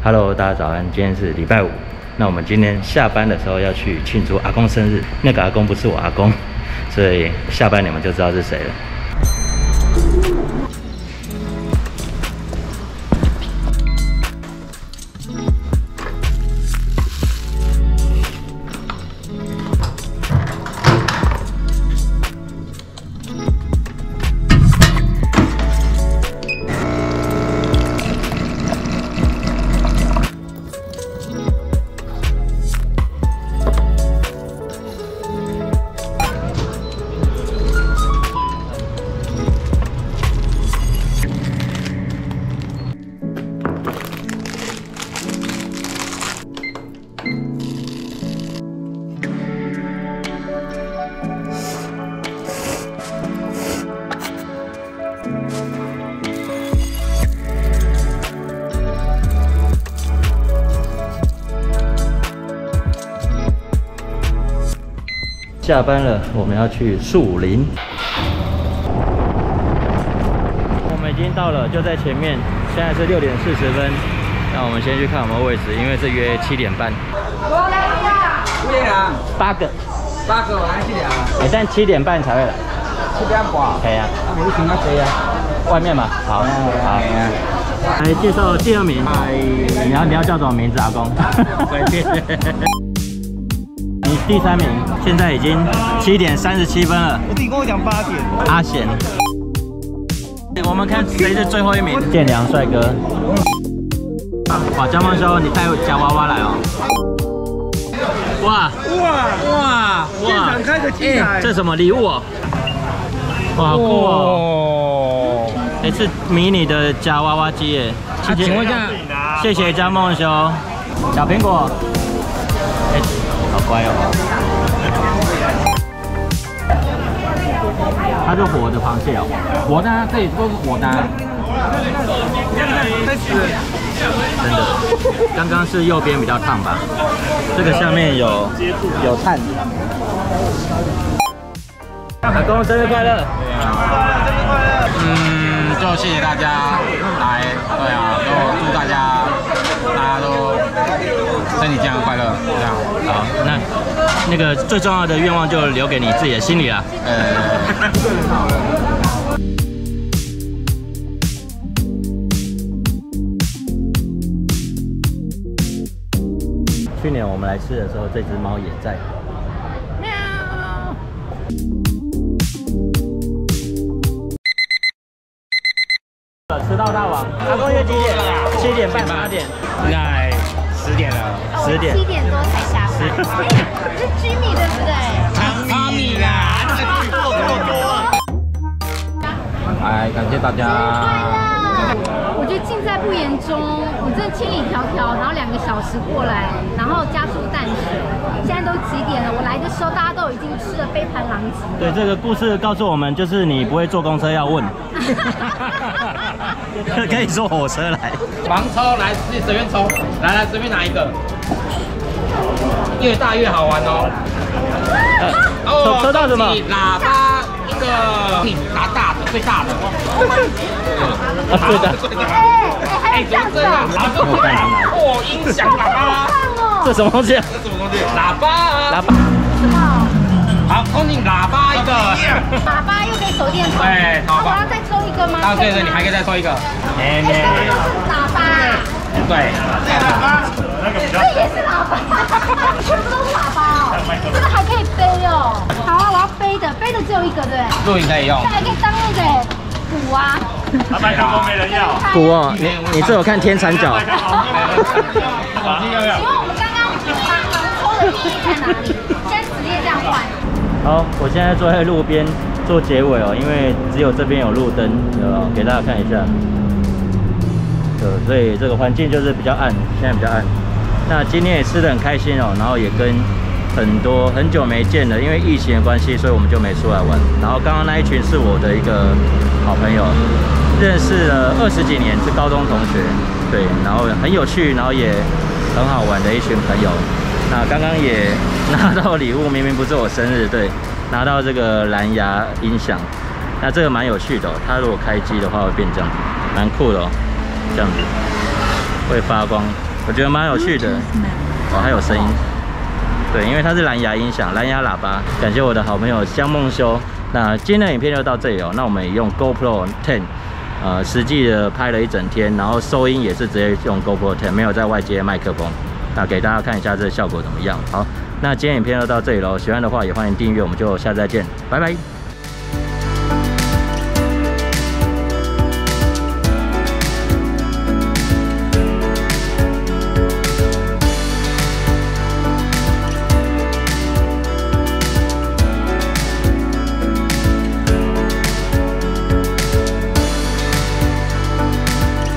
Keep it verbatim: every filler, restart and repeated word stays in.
Hello， 大家早安，今天是礼拜五。那我们今天下班的时候要去庆祝阿公生日，那个阿公不是我阿公，所以下班你们就知道是谁了。 下班了，我们要去树林。我们已经到了，就在前面。现在是六点四十分，那我们先去看有没有位置，因为是约七点半。 几个人？ 八个。 八个，我来几点啊？ 哎，但七点半才会来。 七点半。 可以啊。 啊，没请到谁啊？ 外面嘛。好，好。来介绍第二名。哎，你要你要叫什么名字，阿公？随便。 你第三名，现在已经七点三十七分了。 我弟跟我讲八点。 阿贤，我们看谁是最后一名。建良帅哥。哇，江梦兄，你带夹娃娃来哦。哇哇哇现场开个机台， 这什么礼物哦？哇，好酷哦！哎，是迷你的夹娃娃机耶。 啊，请问一下， 谢谢江梦兄。小苹果。哎。 好乖哦！它是活的螃蟹哦， 活的，这里都是活的。开始， 真的，刚刚是右边比较烫吧？这个下面有有碳。阿公生日快乐！ 生日快乐！ 嗯，就谢谢大家来，对啊，就祝大家大家都身体健康快乐，这样。 好，那那个最重要的愿望就留给你自己的心里了。 呃。 去年我们来吃的时候，这只猫也在。喵。迟到大王，阿公约几点？七点半、八点。 应该十点了。 十点。 七点多才下班。哎，是居米对不对？ 汤米啦，这个句够够多。哎，感谢大家。 我觉得尽在不言中，我真的千里迢迢，然后两个小时过来，然后加速淡水，现在都几点了？我来的时候大家都已经吃的杯盘狼藉。 对，这个故事告诉我们，就是你不会坐公车要问，可以坐火车来。 盲抽来，自己随便抽，来来随便拿一个，越大越好玩哦。 呃、哦，抽到什么？ 喇叭一个，你拿大的，最大的。 啊，最大。 哎哎，还有这样子啊！ 哦，音响喇叭。 这什么东西啊？ 这什么东西？喇叭啊！ 喇叭。 什么？ 好，空警喇叭一个。 喇叭又可以手电筒。 对，好吧。 我要再抽一个吗？ 啊，对对，你还可以再抽一个。 哎，这个就是喇叭。 对，喇叭。 这也是喇叭，全部都是喇叭哦。这个还可以背哦。好啊，我要背的，背的只有一个，对。 录影可以用。 这还可以当那个鼓啊。 他麦克风没人要。 鼓哦，你你这有看天蚕角？ 请问我们刚刚盲抽的意义在哪里？现在直接这样换。 好，我现在坐在路边做结尾哦，因为只有这边有路灯，有没有？给大家看一下。对，所以这个环境就是比较暗，现在比较暗。那今天也吃得很开心哦，然后也跟很多很久没见了，因为疫情的关系，所以我们就没出来玩。然后刚刚那一群是我的一个好朋友，认识了二十几年，是高中同学，对，然后很有趣，然后也很好玩的一群朋友。那刚刚也拿到礼物，明明不是我生日，对，拿到这个蓝牙音响，那这个蛮有趣的哦。它如果开机的话会变这样子，蛮酷的哦，这样子会发光， 我觉得蛮有趣的。哦，还有声音。对，因为它是蓝牙音响，蓝牙喇叭。感谢我的好朋友香梦修。那今天的影片就到这里哦。那我们也用 GoPro 十，呃，实际的拍了一整天，然后收音也是直接用 GoPro 十，没有在外接麦克风。那给大家看一下这个效果怎么样。好，那今天影片就到这里喽。喜欢的话也欢迎订阅，我们就下次再见，拜拜。